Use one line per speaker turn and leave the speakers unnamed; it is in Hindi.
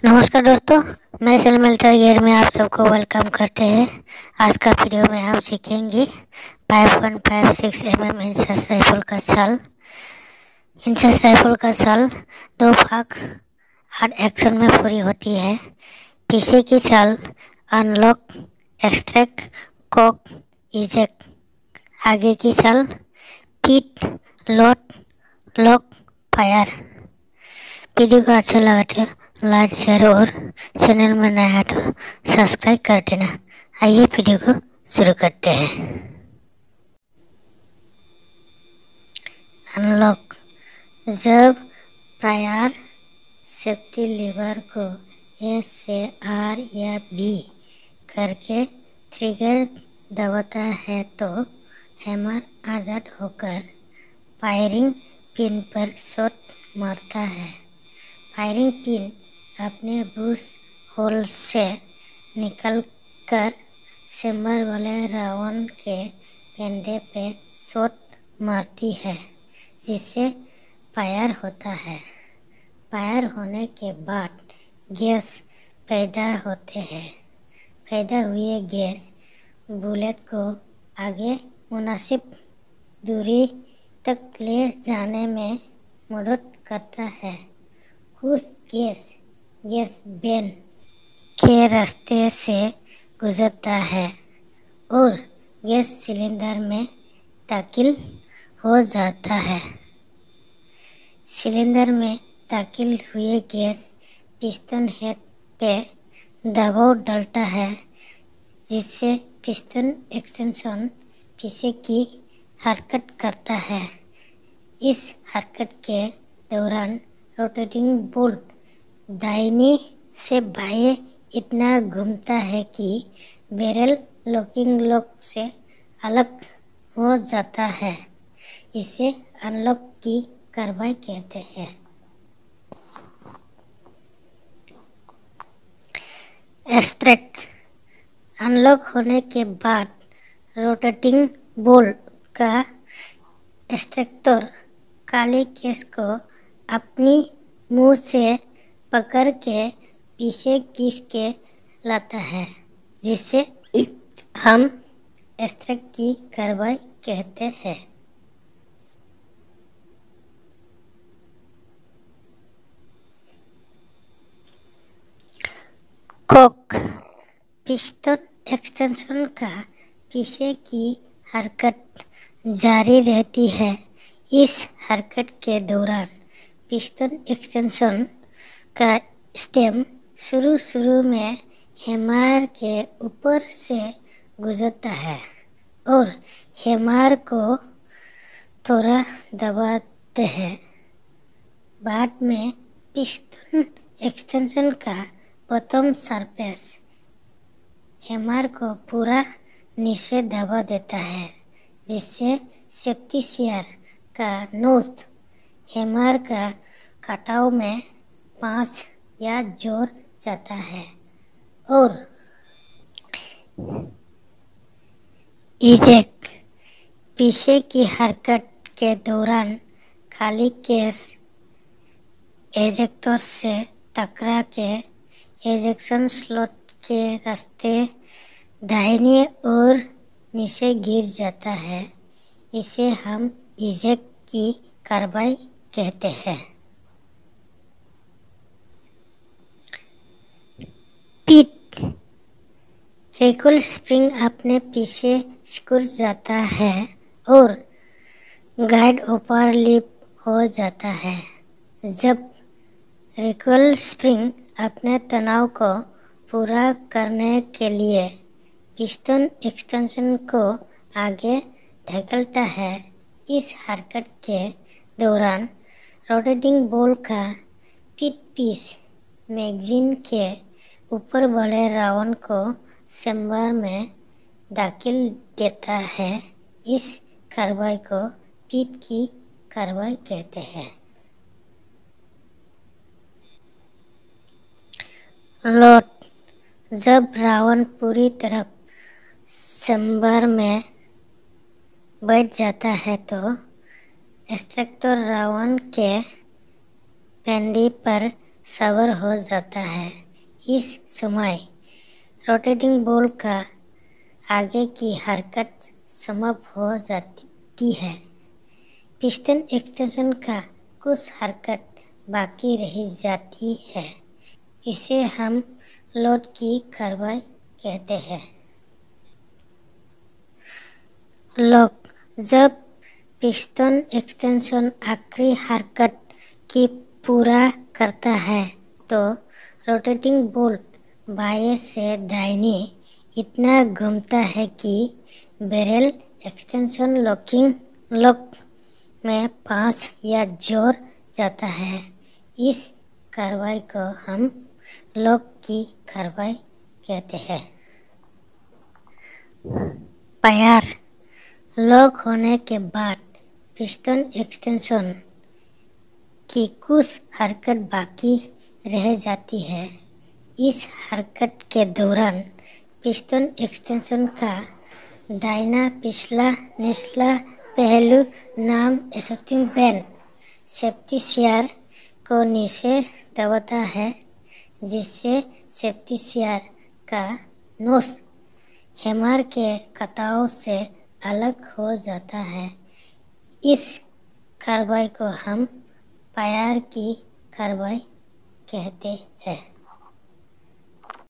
नमस्कार दोस्तों, मेरे चैनल मिलिट्री गियर में आप सबको वेलकम करते हैं। आज का वीडियो में हम सीखेंगे 5.56 mm इंचस राइफल का चाल। इंचस राइफल का चाल 2 भाग 8 एक्शन में पूरी होती है। पीछे की चाल अनलॉक, एक्सट्रैक्ट, कॉक, इजेक्ट। आगे की चाल पीट, लोड, लॉक, फायर। वीडियो को अच्छा लगा तो लाइक, शेयर और चैनल में नया है तो सब्सक्राइब कर देना। आइए वीडियो को शुरू करते हैं। अनलॉक। जब प्रायर सेफ्टी लीवर को एस से आर या बी करके ट्रिगर दबाता है तो हैमर आज़ाद होकर फायरिंग पिन पर शॉट मारता है। फायरिंग पिन अपने बुश होल से निकलकर चेम्बर वाले राउंड के पेंडे पे शॉट मारती है, जिससे फायर होता है। फायर होने के बाद गैस पैदा होते हैं। पैदा हुए गैस बुलेट को आगे मुनासिब दूरी तक ले जाने में मदद करता है। कुछ गैस वेन के रास्ते से गुजरता है और गैस सिलेंडर में दाखिल हो जाता है। सिलेंडर में दाखिल हुए गैस पिस्टन हेड पे दबाव डालता है, जिससे पिस्टन एक्सटेंशन पीछे की हरकत करता है। इस हरकत के दौरान रोटेटिंग बोल्ट दाहिनी से बाएं इतना घूमता है कि बैरल लॉकिंग लॉक से अलग हो जाता है। इसे अनलॉक की कार्रवाई कहते हैं। एक्सट्रैक्ट। अनलॉक होने के बाद रोटेटिंग बोल्ट का एक्सट्रैक्टर काले केस को अपनी मुंह से पकड़ के पीछे खींच के लाता है, जिसे हम एक्सट्रैक्ट की कार्रवाई कहते हैं। कॉक। पिस्टन एक्सटेंशन का पीछे की हरकत जारी रहती है। इस हरकत के दौरान पिस्टन एक्सटेंशन का स्टेम शुरू में हैमर के ऊपर से गुजरता है और हैमर को थोड़ा दबाते हैं। बाद में पिस्टन एक्सटेंशन का बॉटम सरफेस हैमर को पूरा नीचे दबा देता है, जिससे सेफ्टी शेयर का नोज हैमर का कटाव में पास या जोड़ जाता है और इजेक्ट। पीछे की हरकत के दौरान खाली केस एजेक्टर से टकरा के एजेक्शन स्लॉट के रास्ते दाहिनी ओर नीचे गिर जाता है। इसे हम इजेक्ट की कार्रवाई कहते हैं। पीट। रिकॉइल स्प्रिंग अपने पीछे सिकुड़ जाता है और गाइड ऊपर लिप हो जाता है। जब रिकॉइल स्प्रिंग अपने तनाव को पूरा करने के लिए पिस्टन एक्सटेंशन को आगे धकेलता है, इस हरकत के दौरान रोटेटिंग बॉल का पिट पीस मैगजीन के ऊपर वाले राउंड को चेम्बर में दाखिल देता है। इस कार्रवाई को पिट की कार्रवाई कहते हैं। लोड। जब राउंड पूरी तरह चेम्बर में बैठ जाता है तो एक्सट्रैक्टर राउंड के पेंडी पर सवार हो जाता है। इस समय रोटेटिंग बॉल का आगे की हरकत समाप्त हो जाती है। पिस्टन एक्सटेंशन का कुछ हरकत बाकी रह जाती है। इसे हम लोड की कार्रवाई कहते हैं। लॉक: जब पिस्टन एक्सटेंशन आखिरी हरकत की पूरा करता है तो रोटेटिंग बोल्ट बाएं से दाहिने इतना घूमता है कि बैरल एक्सटेंशन लॉक में फंस या जोड़ जाता है। इस कार्रवाई को हम लॉक की कार्रवाई कहते हैं। फायर: लॉक होने के बाद पिस्टन एक्सटेंशन की कुछ हरकत बाकी रह जाती है। इस हरकत के दौरान पिस्टन एक्सटेंशन का दाहिना पिछला निचला पहलू नाम एग्जॉस्ट वैन सेफ्टी सियर को नीचे दबाता है, जिससे सेफ्टी सियर का नोज हैमर के कताओं से अलग हो जाता है। इस कार्रवाई को हम फायर की कार्रवाई कहते हैं।